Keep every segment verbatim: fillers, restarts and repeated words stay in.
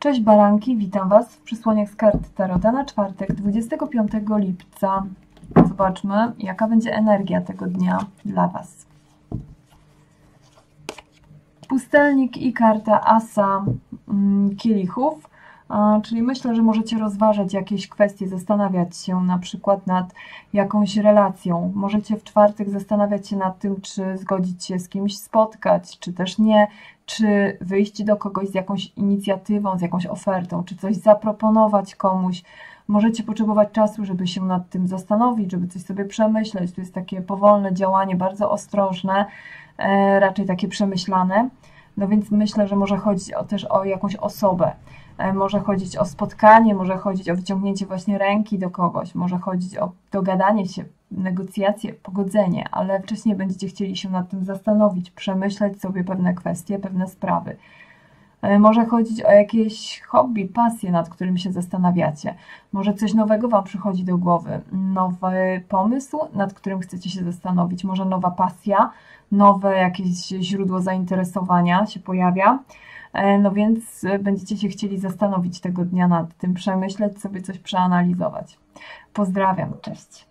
Cześć baranki, witam Was w przysłoniach z kart Tarota na czwartek, dwudziestego piątego lipca. Zobaczmy, jaka będzie energia tego dnia dla Was. Pustelnik i karta Asa mm, kielichów, a, czyli myślę, że możecie rozważać jakieś kwestie, zastanawiać się na przykład nad jakąś relacją. Możecie w czwartek zastanawiać się nad tym, czy zgodzić się z kimś spotkać, czy też nie, czy wyjść do kogoś z jakąś inicjatywą, z jakąś ofertą, czy coś zaproponować komuś. Możecie potrzebować czasu, żeby się nad tym zastanowić, żeby coś sobie przemyśleć. To jest takie powolne działanie, bardzo ostrożne, e, raczej takie przemyślane. No więc myślę, że może chodzić o, też o jakąś osobę. E, może chodzić o spotkanie, może chodzić o wyciągnięcie właśnie ręki do kogoś, może chodzić o dogadanie się, negocjacje, pogodzenie, ale wcześniej będziecie chcieli się nad tym zastanowić, przemyśleć sobie pewne kwestie, pewne sprawy. Może chodzić o jakieś hobby, pasje, nad którym się zastanawiacie. Może coś nowego Wam przychodzi do głowy, nowy pomysł, nad którym chcecie się zastanowić. Może nowa pasja, nowe jakieś źródło zainteresowania się pojawia. No więc będziecie się chcieli zastanowić tego dnia nad tym, przemyśleć sobie coś, przeanalizować. Pozdrawiam, cześć.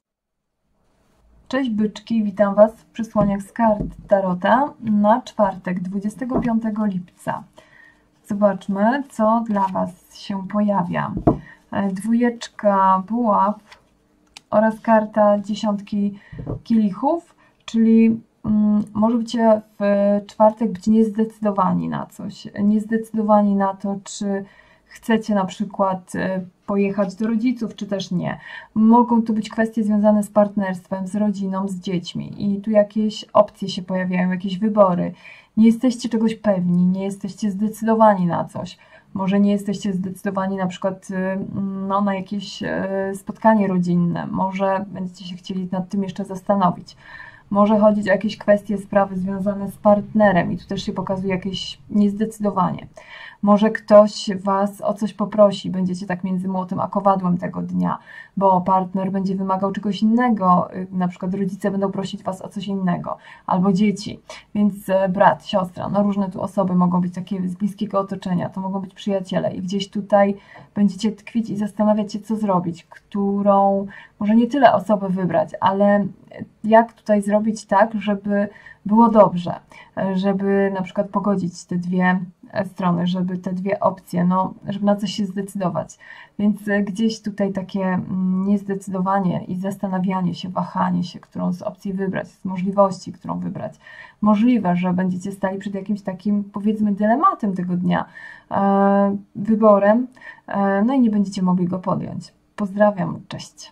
Cześć byczki, witam Was w przysłoniach z kart Tarota na czwartek, dwudziestego piątego lipca. Zobaczmy, co dla Was się pojawia. Dwójeczka buław oraz karta dziesiątki kielichów, czyli mm, możecie w czwartek być niezdecydowani na coś, niezdecydowani na to, czy chcecie na przykład pojechać do rodziców, czy też nie. Mogą tu być kwestie związane z partnerstwem, z rodziną, z dziećmi i tu jakieś opcje się pojawiają, jakieś wybory. Nie jesteście czegoś pewni, nie jesteście zdecydowani na coś. Może nie jesteście zdecydowani na przykład no, na jakieś spotkanie rodzinne. Może będziecie się chcieli nad tym jeszcze zastanowić. Może chodzić o jakieś kwestie, sprawy związane z partnerem i tu też się pokazuje jakieś niezdecydowanie. Może ktoś Was o coś poprosi, będziecie tak między młotem a kowadłem tego dnia, bo partner będzie wymagał czegoś innego, na przykład rodzice będą prosić Was o coś innego, albo dzieci, więc brat, siostra, no różne tu osoby mogą być takie z bliskiego otoczenia, to mogą być przyjaciele i gdzieś tutaj będziecie tkwić i zastanawiać się, co zrobić, którą, może nie tyle osobę wybrać, ale jak tutaj zrobić tak, żeby było dobrze, żeby na przykład pogodzić te dwie strony, żeby te dwie opcje, no, żeby na coś się zdecydować. Więc gdzieś tutaj takie niezdecydowanie i zastanawianie się, wahanie się, którą z opcji wybrać, z możliwości, którą wybrać. Możliwe, że będziecie stali przed jakimś takim, powiedzmy, dylematem tego dnia, e, wyborem, e, no i nie będziecie mogli go podjąć. Pozdrawiam, cześć.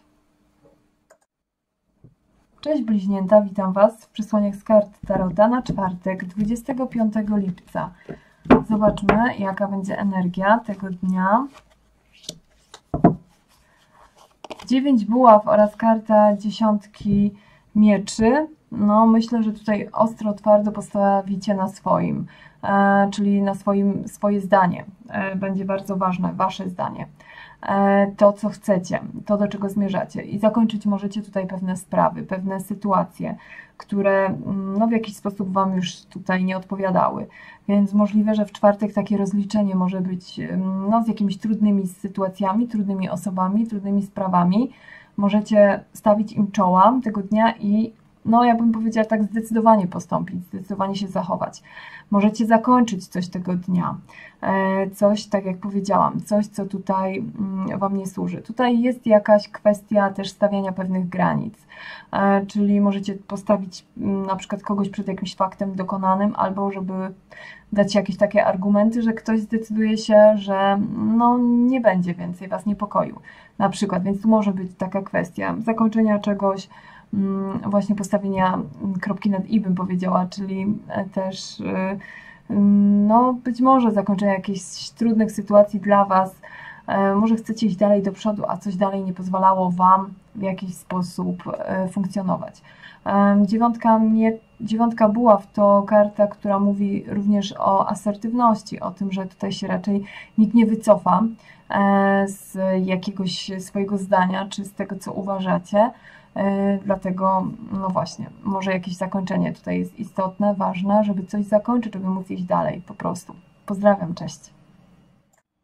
Cześć bliźnięta, witam Was w przysłoniach z kart Tarota na czwartek, dwudziestego piątego lipca. Zobaczmy, jaka będzie energia tego dnia. dziewięć buław oraz karta dziesiątki mieczy. No, myślę, że tutaj ostro, twardo postawicie na swoim, e, czyli na swoim, swoje zdanie. E, będzie bardzo ważne, Wasze zdanie. To, co chcecie, to, do czego zmierzacie i zakończyć możecie tutaj pewne sprawy, pewne sytuacje, które no, w jakiś sposób Wam już tutaj nie odpowiadały, więc możliwe, że w czwartek takie rozliczenie może być no, z jakimiś trudnymi sytuacjami, trudnymi osobami, trudnymi sprawami. Możecie stawić im czoła tego dnia i no ja bym powiedziała tak zdecydowanie postąpić, zdecydowanie się zachować. Możecie zakończyć coś tego dnia, coś, tak jak powiedziałam, coś, co tutaj Wam nie służy. Tutaj jest jakaś kwestia też stawiania pewnych granic, czyli możecie postawić na przykład kogoś przed jakimś faktem dokonanym, albo żeby dać jakieś takie argumenty, że ktoś zdecyduje się, że no, nie będzie więcej Was niepokoił, na przykład, więc tu może być taka kwestia zakończenia czegoś, właśnie postawienia kropki nad i, bym powiedziała, czyli też no, być może zakończenia jakichś trudnych sytuacji dla Was, może chcecie iść dalej do przodu, a coś dalej nie pozwalało Wam w jakiś sposób funkcjonować. Dziewiątka, dziewiątka buław to karta, która mówi również o asertywności, o tym, że tutaj się raczej nikt nie wycofa z jakiegoś swojego zdania, czy z tego, co uważacie. Dlatego, no właśnie, może jakieś zakończenie tutaj jest istotne, ważne, żeby coś zakończyć, żeby móc iść dalej po prostu. Pozdrawiam, cześć.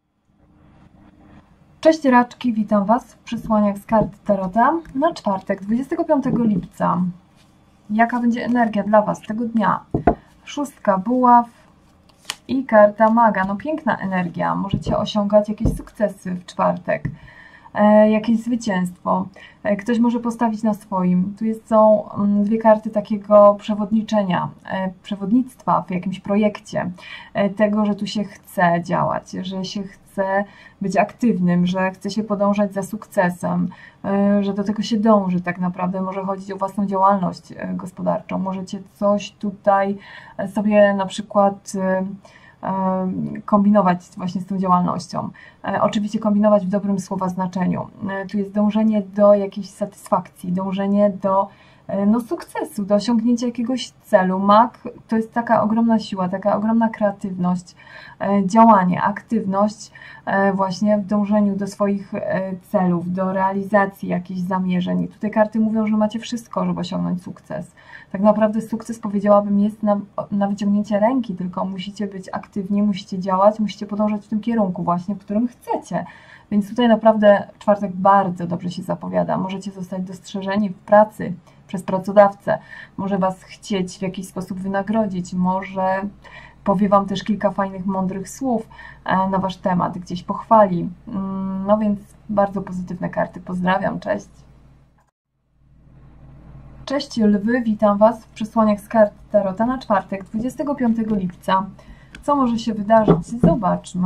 Cześć raczki, witam Was w przesłaniach z kart Tarota na czwartek, dwudziestego piątego lipca. Jaka będzie energia dla Was tego dnia? Szóstka buław i karta maga. No piękna energia, możecie osiągać jakieś sukcesy w czwartek, e, jakieś zwycięstwo. E, ktoś może postawić na swoim. Tu jest, są mm, dwie karty takiego przewodniczenia, e, przewodnictwa w jakimś projekcie, e, tego, że tu się chce działać, że się chce chce być aktywnym, że chce się podążać za sukcesem, że do tego się dąży tak naprawdę. Może chodzić o własną działalność gospodarczą. Możecie coś tutaj sobie na przykład kombinować właśnie z tą działalnością. Oczywiście kombinować w dobrym słowa znaczeniu. Tu jest dążenie do jakiejś satysfakcji, dążenie do no, sukcesu, do osiągnięcia jakiegoś celu. Mag to jest taka ogromna siła, taka ogromna kreatywność, działanie, aktywność właśnie w dążeniu do swoich celów, do realizacji jakichś zamierzeń. I tutaj karty mówią, że macie wszystko, żeby osiągnąć sukces. Tak naprawdę sukces, powiedziałabym, jest na, na wyciągnięcie ręki, tylko musicie być aktywni, musicie działać, musicie podążać w tym kierunku właśnie, w którym chcecie. Więc tutaj naprawdę czwartek bardzo dobrze się zapowiada. Możecie zostać dostrzeżeni w pracy przez pracodawcę, może Was chcieć w jakiś sposób wynagrodzić, może powie Wam też kilka fajnych, mądrych słów na Wasz temat, gdzieś pochwali. No więc bardzo pozytywne karty. Pozdrawiam, cześć. Cześć lwy, witam Was w przesłaniach z kart Tarota na czwartek, dwudziestego piątego lipca. Co może się wydarzyć? Zobaczmy.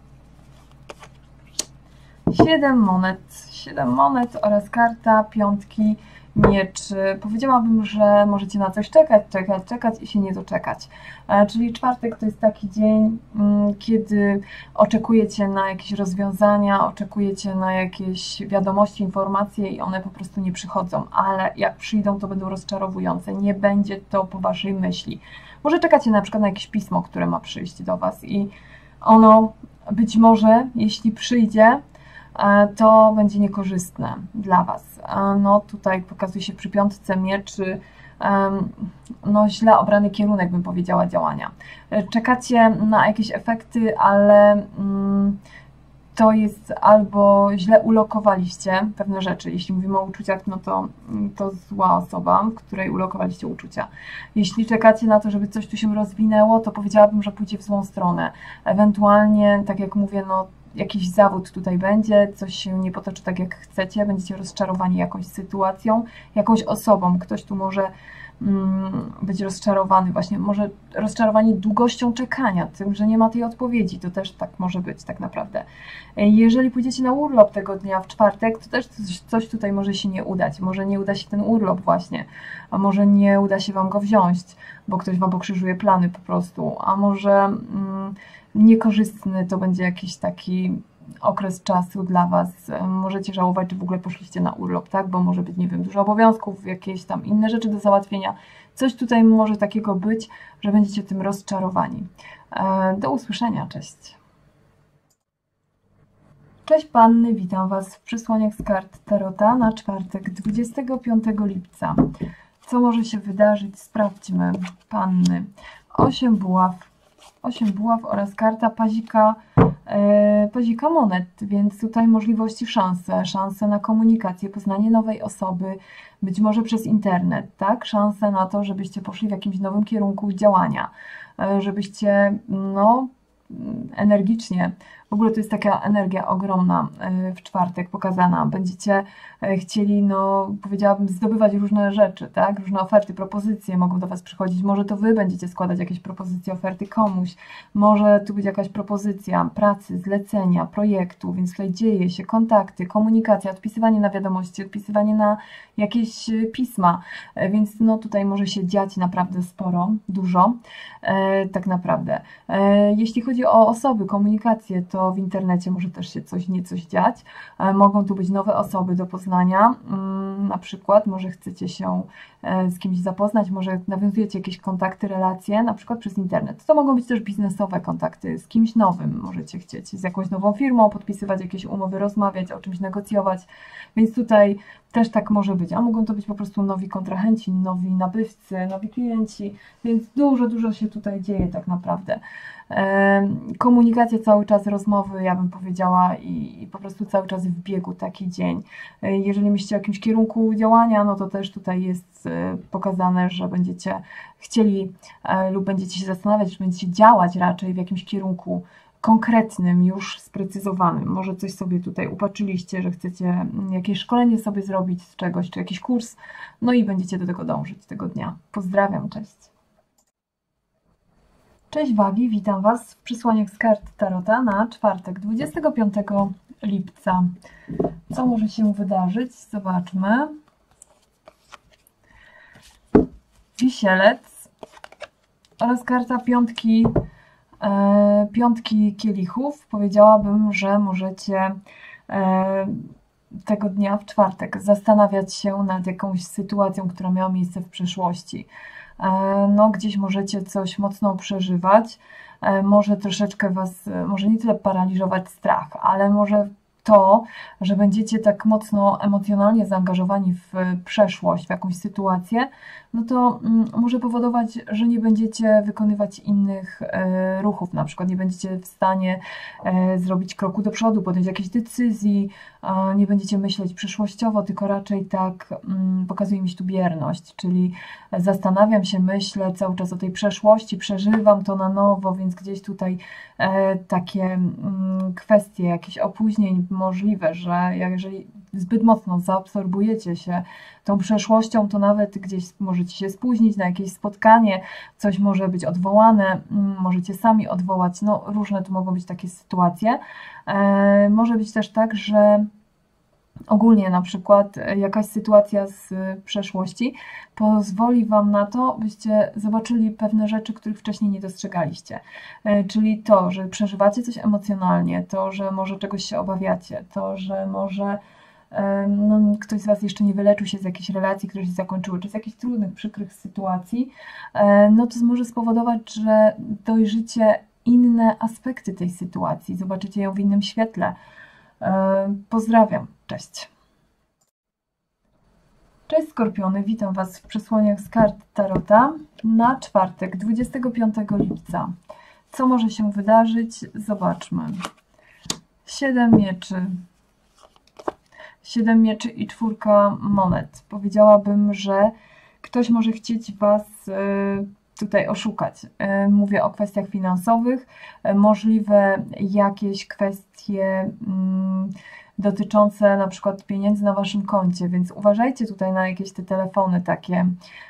Siedem monet, siedem monet oraz karta piątki mieczy. Powiedziałabym, że możecie na coś czekać, czekać, czekać i się nie doczekać. Czyli czwartek to jest taki dzień, kiedy oczekujecie na jakieś rozwiązania, oczekujecie na jakieś wiadomości, informacje i one po prostu nie przychodzą, ale jak przyjdą, to będą rozczarowujące. Nie będzie to po Waszej myśli. Może czekacie na przykład na jakieś pismo, które ma przyjść do Was i ono być może, jeśli przyjdzie, to będzie niekorzystne dla Was. No tutaj pokazuje się przy piątce mieczy no źle obrany kierunek, bym powiedziała, działania. Czekacie na jakieś efekty, ale to jest albo źle ulokowaliście pewne rzeczy. Jeśli mówimy o uczuciach, no to to zła osoba, w której ulokowaliście uczucia. Jeśli czekacie na to, żeby coś tu się rozwinęło, to powiedziałabym, że pójdzie w złą stronę. Ewentualnie, tak jak mówię, no jakiś zawód tutaj będzie, coś się nie potoczy tak jak chcecie, będziecie rozczarowani jakąś sytuacją, jakąś osobą. Ktoś tu może mm, być rozczarowany właśnie, może rozczarowani długością czekania, tym, że nie ma tej odpowiedzi, to też tak może być tak naprawdę. Jeżeli pójdziecie na urlop tego dnia w czwartek, to też coś, coś tutaj może się nie udać, może nie uda się ten urlop właśnie, a może nie uda się Wam go wziąć, bo ktoś Wam pokrzyżuje plany po prostu, a może mm, niekorzystny to będzie jakiś taki okres czasu dla Was. Możecie żałować, czy w ogóle poszliście na urlop, tak? Bo może być, nie wiem, dużo obowiązków, jakieś tam inne rzeczy do załatwienia. Coś tutaj może takiego być, że będziecie tym rozczarowani. Do usłyszenia, cześć. Cześć Panny, witam Was w przesłaniach z kart Tarota na czwartek, dwudziestego piątego lipca. Co może się wydarzyć? Sprawdźmy, Panny. Osiem buław. osiem buław oraz karta pazika, e, pazika monet, więc tutaj możliwości, szanse, szanse na komunikację, poznanie nowej osoby, być może przez internet, tak? Szanse na to, żebyście poszli w jakimś nowym kierunku działania, e, żebyście, no, energicznie, w ogóle to jest taka energia ogromna w czwartek pokazana. Będziecie chcieli, no powiedziałabym, zdobywać różne rzeczy, tak? Różne oferty, propozycje mogą do Was przychodzić. Może to Wy będziecie składać jakieś propozycje, oferty komuś. Może tu być jakaś propozycja pracy, zlecenia, projektu, więc tutaj dzieje się kontakty, komunikacja, odpisywanie na wiadomości, odpisywanie na jakieś pisma, więc no tutaj może się dziać naprawdę sporo, dużo, tak naprawdę. Jeśli chodzi o osoby, komunikację, to to w internecie może też się coś, nie coś dziać. Mogą tu być nowe osoby do poznania, na przykład może chcecie się z kimś zapoznać, może nawiązujecie jakieś kontakty, relacje, na przykład przez internet. To mogą być też biznesowe kontakty, z kimś nowym możecie chcieć, z jakąś nową firmą, podpisywać jakieś umowy, rozmawiać, o czymś negocjować, więc tutaj też tak może być, a mogą to być po prostu nowi kontrahenci, nowi nabywcy, nowi klienci, więc dużo, dużo się tutaj dzieje tak naprawdę. Komunikacja cały czas, rozmowy, ja bym powiedziała, i, i po prostu cały czas w biegu taki dzień. Jeżeli myślicie o jakimś kierunku działania, no to też tutaj jest pokazane, że będziecie chcieli lub będziecie się zastanawiać, czy będziecie działać raczej w jakimś kierunku konkretnym, już sprecyzowanym. Może coś sobie tutaj upatrzyliście, że chcecie jakieś szkolenie sobie zrobić z czegoś, czy jakiś kurs, no i będziecie do tego dążyć tego dnia. Pozdrawiam, cześć. Cześć wagi, witam Was w przysłaniach z kart Tarota na czwartek, dwudziestego piątego lipca. Co może się wydarzyć? Zobaczmy. Wisielec oraz karta piątki, e, piątki kielichów. Powiedziałabym, że możecie e, tego dnia w czwartek zastanawiać się nad jakąś sytuacją, która miała miejsce w przeszłości. No, gdzieś możecie coś mocno przeżywać, może troszeczkę Was, może nie tyle paraliżować strach, ale może to, że będziecie tak mocno emocjonalnie zaangażowani w przeszłość, w jakąś sytuację, no to może powodować, że nie będziecie wykonywać innych ruchów, na przykład nie będziecie w stanie zrobić kroku do przodu, podjąć jakiejś decyzji, nie będziecie myśleć przyszłościowo, tylko raczej tak pokazuje mi się tu bierność, czyli zastanawiam się, myślę cały czas o tej przeszłości, przeżywam to na nowo, więc gdzieś tutaj takie kwestie jakichś opóźnień możliwe, że jeżeli zbyt mocno zaabsorbujecie się tą przeszłością, to nawet gdzieś możecie się spóźnić na jakieś spotkanie, coś może być odwołane, możecie sami odwołać, no różne tu mogą być takie sytuacje. Może być też tak, że ogólnie na przykład jakaś sytuacja z przeszłości pozwoli Wam na to, byście zobaczyli pewne rzeczy, których wcześniej nie dostrzegaliście. Czyli to, że przeżywacie coś emocjonalnie, to, że może czegoś się obawiacie, to, że może no, ktoś z Was jeszcze nie wyleczył się z jakiejś relacji, które się zakończyły, czy z jakichś trudnych, przykrych sytuacji, no to może spowodować, że dojrzycie inne aspekty tej sytuacji, zobaczycie ją w innym świetle. Pozdrawiam, cześć. Cześć Skorpiony, witam Was w przesłaniach z kart Tarota na czwartek, dwudziestego piątego lipca. Co może się wydarzyć? Zobaczmy. Siedem mieczy. Siedem mieczy i czwórka monet. Powiedziałabym, że ktoś może chcieć Was tutaj oszukać. Mówię o kwestiach finansowych, możliwe jakieś kwestie dotyczące na przykład pieniędzy na Waszym koncie, więc uważajcie tutaj na jakieś te telefony takie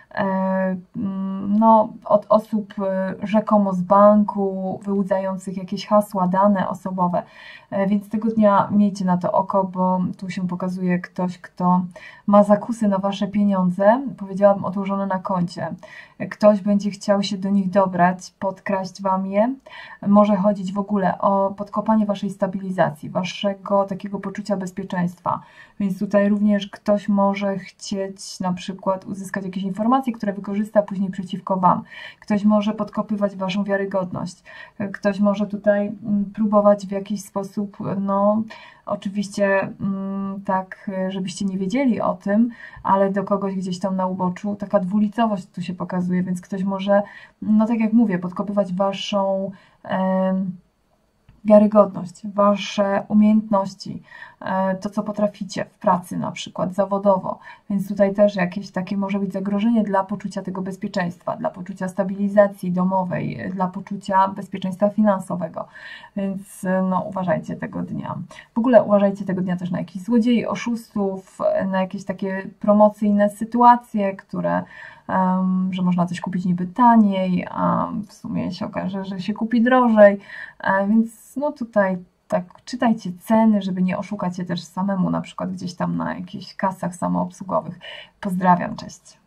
no, od osób rzekomo z banku, wyłudzających jakieś hasła, dane osobowe, więc tego dnia miejcie na to oko, bo tu się pokazuje ktoś, kto ma zakusy na Wasze pieniądze, powiedziałabym odłożone na koncie. Ktoś będzie chciał się do nich dobrać, podkraść Wam je. Może chodzić w ogóle o podkopanie Waszej stabilizacji, Waszego takiego poczucia bezpieczeństwa. Więc tutaj również ktoś może chcieć na przykład uzyskać jakieś informacje, które wykorzysta później przeciwko Wam. Ktoś może podkopywać Waszą wiarygodność. Ktoś może tutaj próbować w jakiś sposób, no oczywiście tak, żebyście nie wiedzieli o tym, ale do kogoś gdzieś tam na uboczu, taka dwulicowość tu się pokazuje, więc ktoś może, no tak jak mówię, podkopywać Waszą e, wiarygodność, Wasze umiejętności, to co potraficie w pracy na przykład, zawodowo, więc tutaj też jakieś takie może być zagrożenie dla poczucia tego bezpieczeństwa, dla poczucia stabilizacji domowej, dla poczucia bezpieczeństwa finansowego, więc no uważajcie tego dnia. W ogóle uważajcie tego dnia też na jakichś złodziei, oszustów, na jakieś takie promocyjne sytuacje, które Um, że można coś kupić niby taniej, a w sumie się okaże, że się kupi drożej, e, więc no tutaj tak czytajcie ceny, żeby nie oszukać się też samemu, na przykład gdzieś tam na jakichś kasach samoobsługowych. Pozdrawiam, cześć.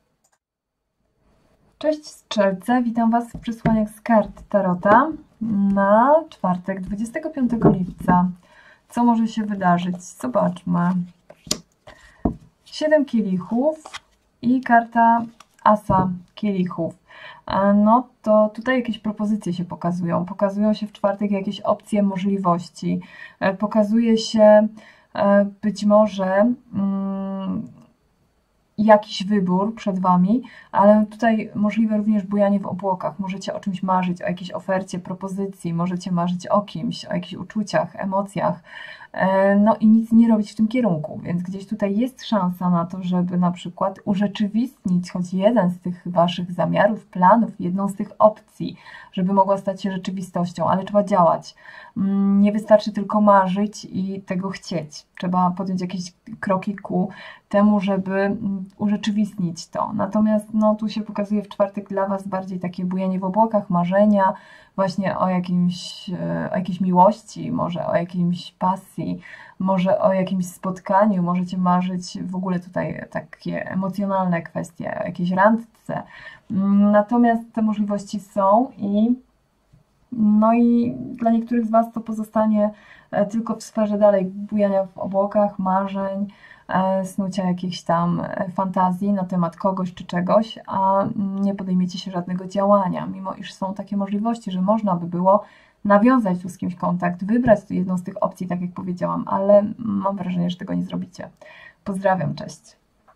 Cześć Strzelce, witam Was w przesłaniach z kart Tarota na czwartek, dwudziestego piątego lipca. Co może się wydarzyć? Zobaczmy. Siedem kielichów i karta asa kielichów. No to tutaj jakieś propozycje się pokazują. Pokazują się w czwartek jakieś opcje, możliwości. Pokazuje się być może jakiś wybór przed Wami, ale tutaj możliwe również bujanie w obłokach. Możecie o czymś marzyć, o jakiejś ofercie, propozycji, możecie marzyć o kimś, o jakichś uczuciach, emocjach, no i nic nie robić w tym kierunku, więc gdzieś tutaj jest szansa na to, żeby na przykład urzeczywistnić choć jeden z tych Waszych zamiarów, planów, jedną z tych opcji, żeby mogła stać się rzeczywistością, ale trzeba działać. Nie wystarczy tylko marzyć i tego chcieć. Trzeba podjąć jakieś kroki ku temu, żeby urzeczywistnić to. Natomiast no, tu się pokazuje w czwartek dla Was bardziej takie bujanie w obłokach, marzenia, właśnie o jakimś, o jakiejś miłości, może o jakiejś pasji, może o jakimś spotkaniu, możecie marzyć w ogóle tutaj takie emocjonalne kwestie, o jakiejś randce. Natomiast te możliwości są i no i dla niektórych z Was to pozostanie tylko w sferze dalej bujania w obłokach, marzeń, snucia jakichś tam fantazji na temat kogoś czy czegoś, a nie podejmiecie się żadnego działania, mimo iż są takie możliwości, że można by było nawiązać tu z kimś kontakt, wybrać tu jedną z tych opcji, tak jak powiedziałam, ale mam wrażenie, że tego nie zrobicie. Pozdrawiam, cześć.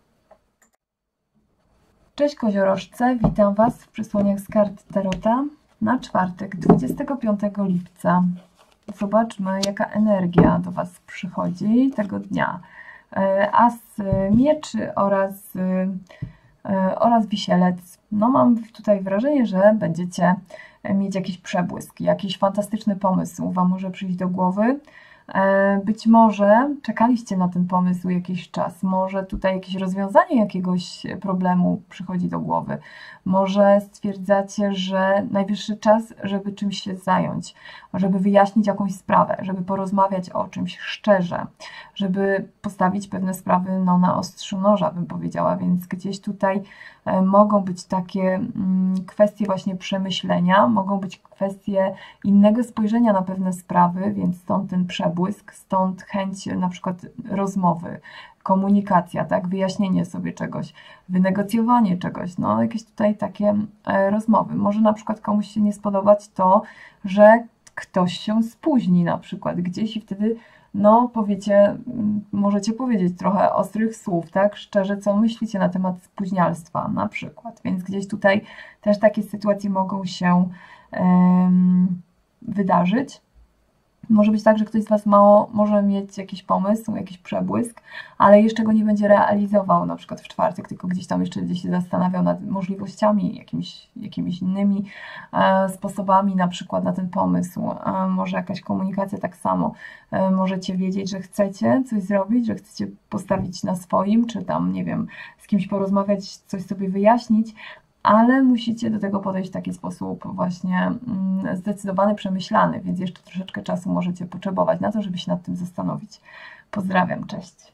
Cześć koziorożce, witam Was w przysłoniach z kart Tarota na czwartek, dwudziestego piątego lipca. Zobaczmy, jaka energia do Was przychodzi tego dnia. As mieczy oraz, oraz wisielec. No mam tutaj wrażenie, że będziecie mieć jakiś przebłysk, jakiś fantastyczny pomysł Wam może przyjść do głowy. Być może czekaliście na ten pomysł jakiś czas, może tutaj jakieś rozwiązanie jakiegoś problemu przychodzi do głowy, może stwierdzacie, że najwyższy czas, żeby czymś się zająć, żeby wyjaśnić jakąś sprawę, żeby porozmawiać o czymś szczerze, żeby postawić pewne sprawy no, na ostrzu noża, bym powiedziała, więc gdzieś tutaj mogą być takie kwestie właśnie przemyślenia, mogą być kwestie innego spojrzenia na pewne sprawy, więc stąd ten przebłysk, stąd chęć na przykład rozmowy, komunikacja, tak, wyjaśnienie sobie czegoś, wynegocjowanie czegoś, no jakieś tutaj takie rozmowy. Może na przykład komuś się nie spodobać to, że ktoś się spóźni na przykład gdzieś i wtedy no powiecie, możecie powiedzieć trochę ostrych słów, tak, szczerze, co myślicie na temat spóźnialstwa na przykład, więc gdzieś tutaj też takie sytuacje mogą się um, wydarzyć. Może być tak, że ktoś z Was mało może mieć jakiś pomysł, jakiś przebłysk, ale jeszcze go nie będzie realizował na przykład w czwartek, tylko gdzieś tam jeszcze gdzieś się zastanawiał nad możliwościami, jakimiś, jakimiś innymi e, sposobami na przykład na ten pomysł. E, może jakaś komunikacja tak samo. E, możecie wiedzieć, że chcecie coś zrobić, że chcecie postawić na swoim, czy tam, nie wiem, z kimś porozmawiać, coś sobie wyjaśnić, ale musicie do tego podejść w taki sposób właśnie zdecydowany, przemyślany, więc jeszcze troszeczkę czasu możecie potrzebować na to, żeby się nad tym zastanowić. Pozdrawiam, cześć.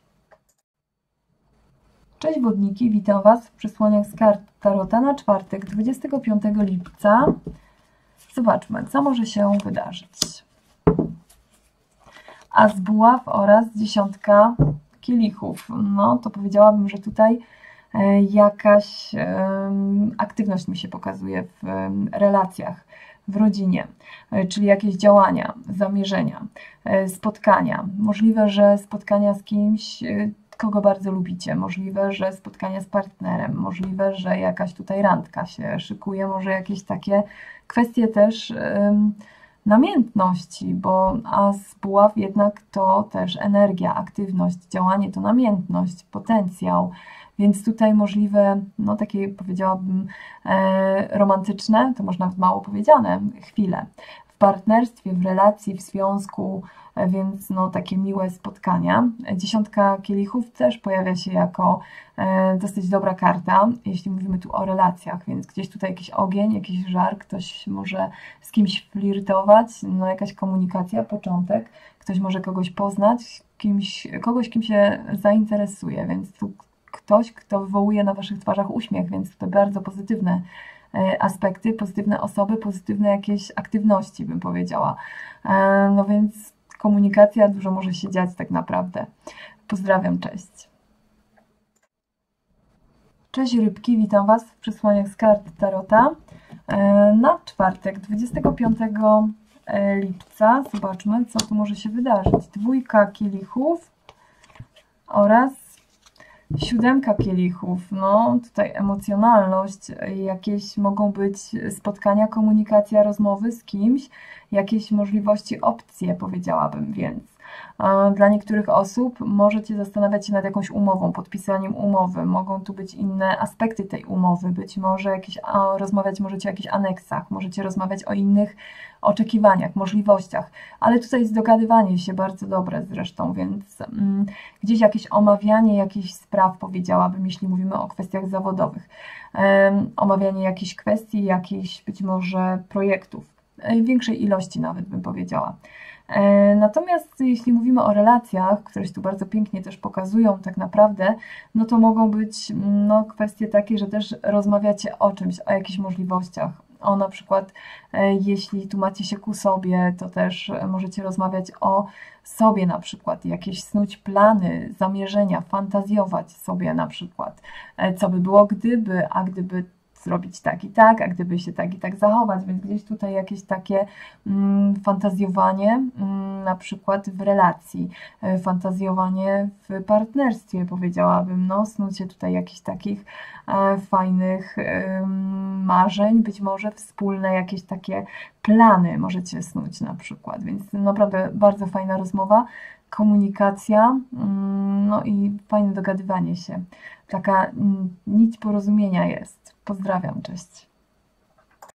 Cześć wodniki, witam Was w przysłoniach z kart Tarota na czwartek, dwudziestego piątego lipca. Zobaczmy, co może się wydarzyć. As buław oraz dziesiątka kielichów. No to powiedziałabym, że tutaj jakaś aktywność mi się pokazuje w relacjach, w rodzinie, czyli jakieś działania, zamierzenia, spotkania. Możliwe, że spotkania z kimś, kogo bardzo lubicie, możliwe, że spotkania z partnerem, możliwe, że jakaś tutaj randka się szykuje, może jakieś takie kwestie też namiętności, bo as buław jednak to też energia, aktywność, działanie to namiętność, potencjał. Więc tutaj możliwe, no takie powiedziałabym e, romantyczne, to można nawet mało powiedziane, chwile. W partnerstwie, w relacji, w związku, e, więc no takie miłe spotkania. Dziesiątka kielichów też pojawia się jako e, dosyć dobra karta, jeśli mówimy tu o relacjach, więc gdzieś tutaj jakiś ogień, jakiś żar, ktoś może z kimś flirtować, no jakaś komunikacja, początek, ktoś może kogoś poznać, kimś, kogoś, kim się zainteresuje, więc tu ktoś, kto wywołuje na Waszych twarzach uśmiech, więc to bardzo pozytywne aspekty, pozytywne osoby, pozytywne jakieś aktywności, bym powiedziała. No więc komunikacja, dużo może się dziać tak naprawdę. Pozdrawiam, cześć. Cześć rybki, witam Was w przysłoniach z kart Tarota na czwartek, dwudziestego piątego lipca. Zobaczmy, co tu może się wydarzyć. Dwójka kielichów oraz Siódemka kielichów, no tutaj emocjonalność, jakieś mogą być spotkania, komunikacja, rozmowy z kimś, jakieś możliwości, opcje, powiedziałabym, więc dla niektórych osób możecie zastanawiać się nad jakąś umową, podpisaniem umowy, mogą tu być inne aspekty tej umowy, być może jakieś, a, rozmawiać możecie o jakichś aneksach, możecie rozmawiać o innych oczekiwaniach, możliwościach, ale tutaj jest dogadywanie się bardzo dobre zresztą, więc mm, gdzieś jakieś omawianie jakichś spraw, powiedziałabym, jeśli mówimy o kwestiach zawodowych, um, omawianie jakichś kwestii, jakichś być może projektów, większej ilości nawet bym powiedziała. Natomiast jeśli mówimy o relacjach, które się tu bardzo pięknie też pokazują tak naprawdę, no to mogą być no, kwestie takie, że też rozmawiacie o czymś, o jakichś możliwościach. O na przykład, jeśli tu macie się ku sobie, to też możecie rozmawiać o sobie na przykład, jakieś snuć plany, zamierzenia, fantazjować sobie na przykład, co by było gdyby, a gdyby zrobić tak i tak, a gdyby się tak i tak zachować, więc gdzieś tutaj jakieś takie mm, fantazjowanie mm, na przykład w relacji, e, fantazjowanie w partnerstwie, powiedziałabym, no snucie tutaj jakichś takich e, fajnych e, marzeń, być może wspólne jakieś takie plany możecie snuć na przykład, więc naprawdę bardzo fajna rozmowa, komunikacja, no i fajne dogadywanie się. Taka nić porozumienia jest. Pozdrawiam, cześć.